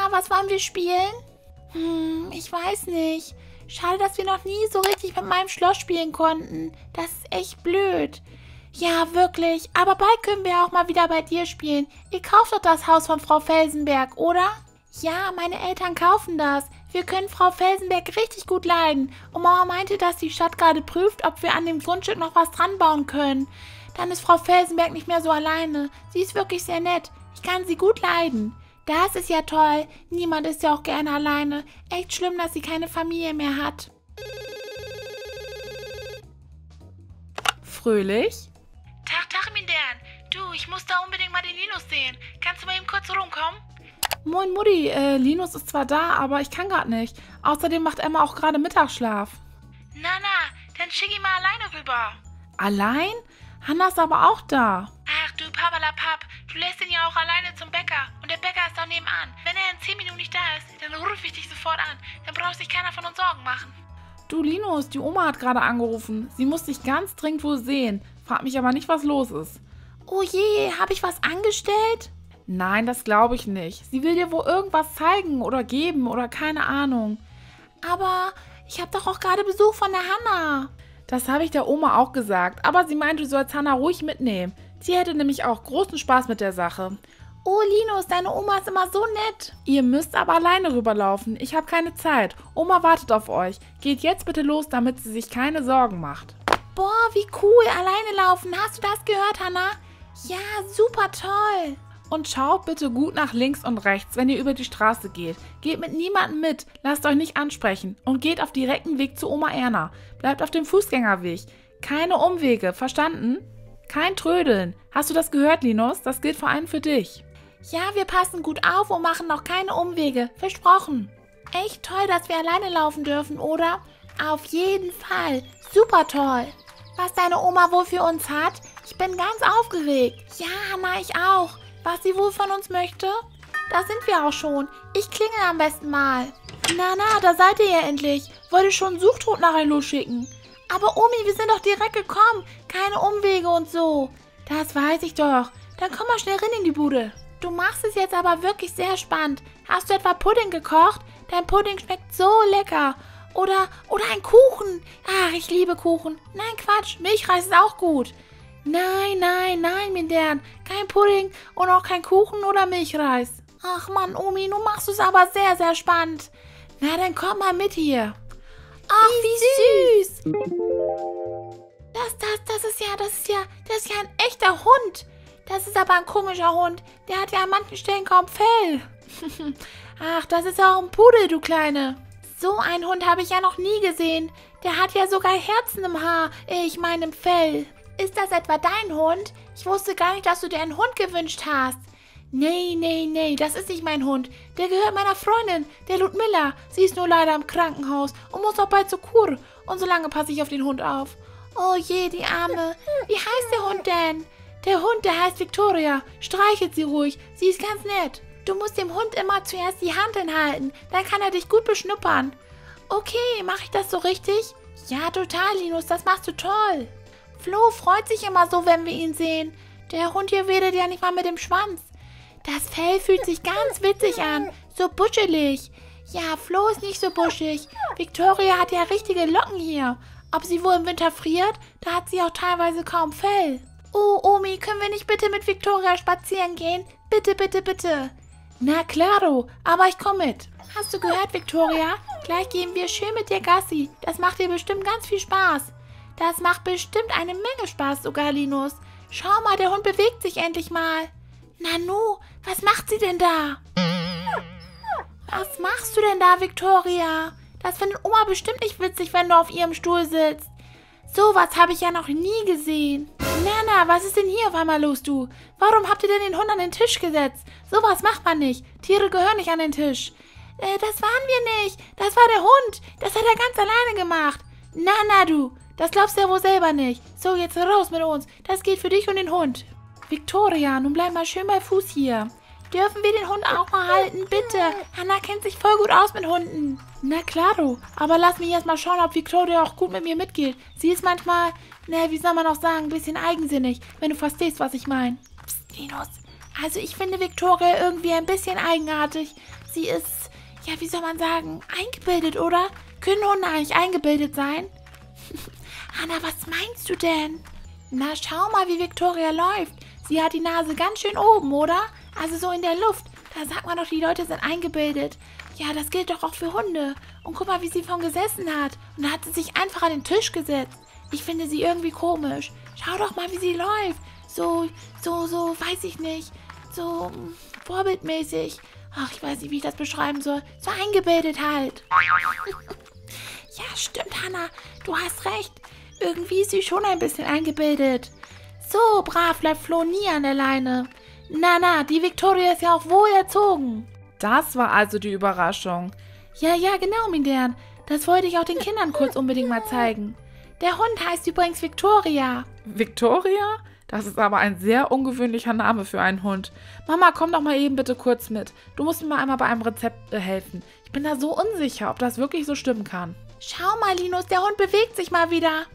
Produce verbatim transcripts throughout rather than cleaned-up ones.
was wollen wir spielen? Hm, ich weiß nicht. Schade, dass wir noch nie so richtig mit meinem Schloss spielen konnten. Das ist echt blöd. Ja, wirklich. Aber bald können wir auch mal wieder bei dir spielen. Ihr kauft doch das Haus von Frau Felsenberg, oder? Ja, meine Eltern kaufen das. Wir können Frau Felsenberg richtig gut leiden. Und Mama meinte, dass die Stadt gerade prüft, ob wir an dem Grundstück noch was dran bauen können. Dann ist Frau Felsenberg nicht mehr so alleine. Sie ist wirklich sehr nett. Ich kann sie gut leiden. Das ist ja toll. Niemand ist ja auch gerne alleine. Echt schlimm, dass sie keine Familie mehr hat. Fröhlich? Tag, Tag, Mindern. Du, ich muss da unbedingt mal den Linus sehen. Kannst du mal eben kurz rumkommen? Moin Mutti, äh, Linus ist zwar da, aber ich kann gerade nicht. Außerdem macht Emma auch gerade Mittagsschlaf. Na, na, dann schick ihn mal alleine rüber. Allein? Hanna ist aber auch da. Ach du Papalapap, du lässt ihn ja auch alleine zum Bäcker. Und der Bäcker ist doch nebenan. Wenn er in zehn Minuten nicht da ist, dann rufe ich dich sofort an. Dann braucht sich keiner von uns Sorgen machen. Du Linus, die Oma hat gerade angerufen. Sie muss dich ganz dringend wohl sehen. Frag mich aber nicht, was los ist. Oh je, habe ich was angestellt? Nein, das glaube ich nicht. Sie will dir wohl irgendwas zeigen oder geben oder keine Ahnung. Aber ich habe doch auch gerade Besuch von der Hanna. Das habe ich der Oma auch gesagt, aber sie meinte, du sollst Hanna ruhig mitnehmen. Sie hätte nämlich auch großen Spaß mit der Sache. Oh Linus, deine Oma ist immer so nett. Ihr müsst aber alleine rüberlaufen. Ich habe keine Zeit. Oma wartet auf euch. Geht jetzt bitte los, damit sie sich keine Sorgen macht. Boah, wie cool, alleine laufen. Hast du das gehört, Hanna? Ja, super toll. Und schaut bitte gut nach links und rechts, wenn ihr über die Straße geht. Geht mit niemandem mit, lasst euch nicht ansprechen und geht auf direkten Weg zu Oma Erna. Bleibt auf dem Fußgängerweg. Keine Umwege, verstanden? Kein Trödeln. Hast du das gehört, Linus? Das gilt vor allem für dich. Ja, wir passen gut auf und machen noch keine Umwege. Versprochen. Echt toll, dass wir alleine laufen dürfen, oder? Auf jeden Fall. Super toll. Was deine Oma wohl für uns hat? Ich bin ganz aufgeregt. Ja, Hanna, ich auch. Was sie wohl von uns möchte? Da sind wir auch schon. Ich klingel am besten mal. Na, na, da seid ihr ja endlich. Wollte schon einen Suchtrupp nach euch losschicken. Aber Omi, wir sind doch direkt gekommen. Keine Umwege und so. Das weiß ich doch. Dann komm mal schnell rein in die Bude. Du machst es jetzt aber wirklich sehr spannend. Hast du etwa Pudding gekocht? Dein Pudding schmeckt so lecker. Oder, oder ein Kuchen. Ach, ich liebe Kuchen. Nein, Quatsch. Milchreis ist auch gut. Nein, nein, nein, Mindern. Kein Pudding und auch kein Kuchen oder Milchreis. Ach Mann, Omi, nun machst du es aber sehr, sehr spannend. Na, dann komm mal mit hier. Ach, wie, wie süß. süß. Das, das, das ist ja, das ist ja, das ist ja ein echter Hund. Das ist aber ein komischer Hund. Der hat ja an manchen Stellen kaum Fell. Ach, das ist ja auch ein Pudel, du Kleine. So einen Hund habe ich ja noch nie gesehen. Der hat ja sogar Herzen im Haar, ich meine im Fell. Ist das etwa dein Hund? Ich wusste gar nicht, dass du dir einen Hund gewünscht hast. Nee, nee, nee, das ist nicht mein Hund. Der gehört meiner Freundin, der Ludmilla. Sie ist nur leider im Krankenhaus und muss auch bald zur Kur. Und so lange passe ich auf den Hund auf. Oh je, die Arme. Wie heißt der Hund denn? Der Hund, der heißt Victoria. Streichelt sie ruhig. Sie ist ganz nett. Du musst dem Hund immer zuerst die Hand hinhalten. Dann kann er dich gut beschnuppern. Okay, mache ich das so richtig? Ja, total, Linus. Das machst du toll. Flo freut sich immer so, wenn wir ihn sehen. Der Hund hier wedelt ja nicht mal mit dem Schwanz. Das Fell fühlt sich ganz witzig an. So buschelig. Ja, Flo ist nicht so buschig. Victoria hat ja richtige Locken hier. Ob sie wohl im Winter friert? Da hat sie auch teilweise kaum Fell. Oh, Omi, können wir nicht bitte mit Victoria spazieren gehen? Bitte, bitte, bitte. Na klaro, aber ich komme mit. Hast du gehört, Victoria? Gleich gehen wir schön mit dir Gassi. Das macht dir bestimmt ganz viel Spaß. Das macht bestimmt eine Menge Spaß sogar, Linus. Schau mal, der Hund bewegt sich endlich mal. Nanu, was macht sie denn da? Was machst du denn da, Victoria? Das findet Oma bestimmt nicht witzig, wenn du auf ihrem Stuhl sitzt. Sowas habe ich ja noch nie gesehen. Nana, was ist denn hier auf einmal los, du? Warum habt ihr denn den Hund an den Tisch gesetzt? Sowas macht man nicht. Tiere gehören nicht an den Tisch. Äh, das waren wir nicht. Das war der Hund. Das hat er ganz alleine gemacht. Nana, du. Das glaubst du ja wohl selber nicht. So, jetzt raus mit uns. Das geht für dich und den Hund. Victoria, nun bleib mal schön bei Fuß hier. Dürfen wir den Hund auch mal halten? Bitte. Hanna kennt sich voll gut aus mit Hunden. Na klaro. Aber lass mich erst mal schauen, ob Victoria auch gut mit mir mitgeht. Sie ist manchmal, ne, wie soll man auch sagen, ein bisschen eigensinnig, wenn du verstehst, was ich meine. Psst, Linus. Also ich finde Victoria irgendwie ein bisschen eigenartig. sie ist, ja, wie soll man sagen, eingebildet, oder? Können Hunde eigentlich eingebildet sein? Hannah, was meinst du denn? Na, schau mal, wie Victoria läuft. Sie hat die Nase ganz schön oben, oder? Also so in der Luft. Da sagt man doch, die Leute sind eingebildet. Ja, das gilt doch auch für Hunde. Und guck mal, wie sie vorhin gesessen hat. Und da hat sie sich einfach an den Tisch gesetzt. Ich finde sie irgendwie komisch. Schau doch mal, wie sie läuft. So, so, so, weiß ich nicht. So mm, vorbildmäßig. Ach, ich weiß nicht, wie ich das beschreiben soll. So eingebildet halt. Ja, stimmt, Hannah. Du hast recht. Irgendwie ist sie schon ein bisschen eingebildet. So, brav bleibt Flo nie an der Leine. Na, na, die Victoria ist ja auch wohl erzogen. Das war also die Überraschung. Ja, ja, genau, Mindern. Das wollte ich auch den Kindern kurz unbedingt mal zeigen. Der Hund heißt übrigens Victoria. Victoria? Das ist aber ein sehr ungewöhnlicher Name für einen Hund. Mama, komm doch mal eben bitte kurz mit. Du musst mir mal einmal bei einem Rezept äh, helfen. Ich bin da so unsicher, ob das wirklich so stimmen kann. Schau mal, Linus, der Hund bewegt sich mal wieder.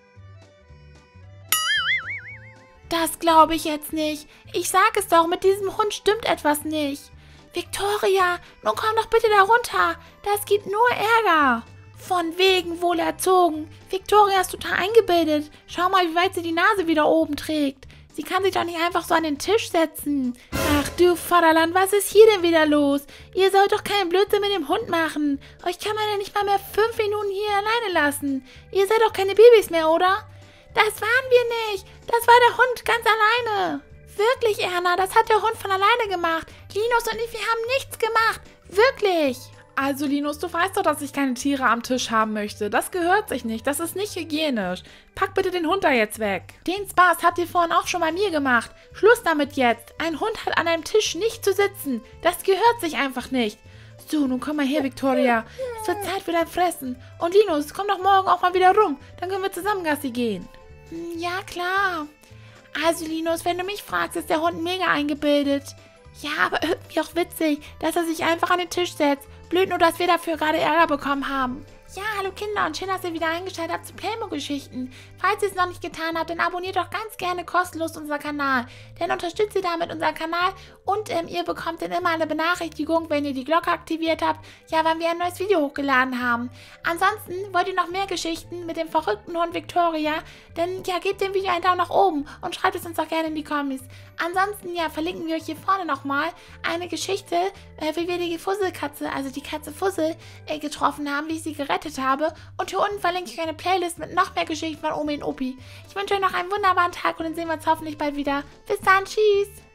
Das glaube ich jetzt nicht. Ich sag es doch, mit diesem Hund stimmt etwas nicht. Victoria, nun komm doch bitte da runter. Das gibt nur Ärger. Von wegen wohl erzogen. Victoria ist total eingebildet. Schau mal, wie weit sie die Nase wieder oben trägt. Sie kann sich doch nicht einfach so an den Tisch setzen. Ach du Vaterland, was ist hier denn wieder los? Ihr sollt doch keinen Blödsinn mit dem Hund machen. Euch kann man ja nicht mal mehr fünf Minuten hier alleine lassen. Ihr seid doch keine Babys mehr, oder? Das waren wir nicht. Das war der Hund ganz alleine. Wirklich, Erna, das hat der Hund von alleine gemacht. Linus und ich, wir haben nichts gemacht. Wirklich. Also Linus, du weißt doch, dass ich keine Tiere am Tisch haben möchte. Das gehört sich nicht. Das ist nicht hygienisch. Pack bitte den Hund da jetzt weg. Den Spaß habt ihr vorhin auch schon bei mir gemacht. Schluss damit jetzt. Ein Hund hat an einem Tisch nicht zu sitzen. Das gehört sich einfach nicht. So, nun komm mal her, Victoria. Es wird Zeit für dein Fressen. Und Linus, komm doch morgen auch mal wieder rum. Dann können wir zusammen Gassi gehen. Ja, klar. Also Linus, wenn du mich fragst, ist der Hund mega eingebildet. Ja, aber irgendwie auch witzig, dass er sich einfach an den Tisch setzt. Blöd nur, dass wir dafür gerade Ärger bekommen haben. Ja, hallo Kinder und schön, dass ihr wieder eingeschaltet habt zu Playmo-Geschichten. Falls ihr es noch nicht getan habt, dann abonniert doch ganz gerne kostenlos unseren Kanal. Dann unterstützt ihr damit unseren Kanal und ähm, ihr bekommt dann immer eine Benachrichtigung, wenn ihr die Glocke aktiviert habt, ja, wenn wir ein neues Video hochgeladen haben. Ansonsten wollt ihr noch mehr Geschichten mit dem verrückten Hund Victoria, dann ja, gebt dem Video einen Daumen nach oben und schreibt es uns doch gerne in die Kommis. Ansonsten, ja, verlinken wir euch hier vorne nochmal eine Geschichte, äh, wie wir die Fusselkatze, also die Katze Fussel, äh, getroffen haben, wie ich sie gerettet habe. Und hier unten verlinke ich eine Playlist mit noch mehr Geschichten von Omi und Opi. Ich wünsche euch noch einen wunderbaren Tag und dann sehen wir uns hoffentlich bald wieder. Bis dann, tschüss!